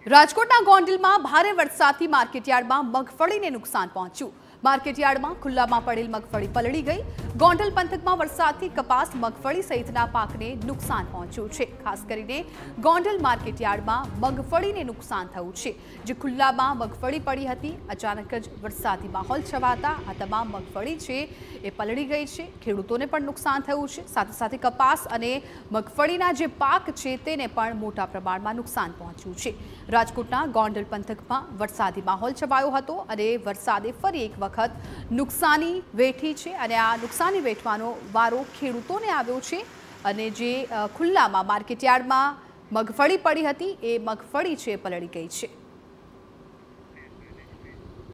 રાજકોટના ગોંડલમાં ભારે વરસાદથી માર્કેટયાર્ડમાં મગફળીને નુકસાન પહોંચ્યું। માર્કેટયાર્ડમાં ખુલ્લામાં પડેલ મગફળી પલળી ગઈ। ગોંડલ પંથકમાં વરસાદથી કપાસ, મગફળી સહિતના પાકને નુકસાન પહોંચ્યું છે। ખાસ કરીને ગોંડલ માર્કેટયાર્ડમાં મગફળીને નુકસાન થયું છે, જે ખુલ્લામાં મગફળી પડી હતી। અચાનક જ વરસાદી માહોલ છવાતા આ તમામ મગફળી છે એ પલળી ગઈ છે। ખેડૂતોને પણ નુકસાન થયું છે, સાથે સાથે કપાસ અને મગફળીના જે પાક છે તેને પણ મોટા પ્રમાણમાં નુકસાન પહોંચ્યું છે। રાજકોટના ગોંડલ પંથકમાં વરસાદી માહોલ છવાયો હતો અને વરસાદે ફરી એક વખત નુકસાની વેઠી છે અને આ નુકસાની વેઠવાનો વારો ખેડૂતોને આવ્યો છે અને જે ખુલ્લામાં માર્કેટયાર્ડમાં મગફળી પડી હતી એ મગફળી છે પલળી ગઈ છે।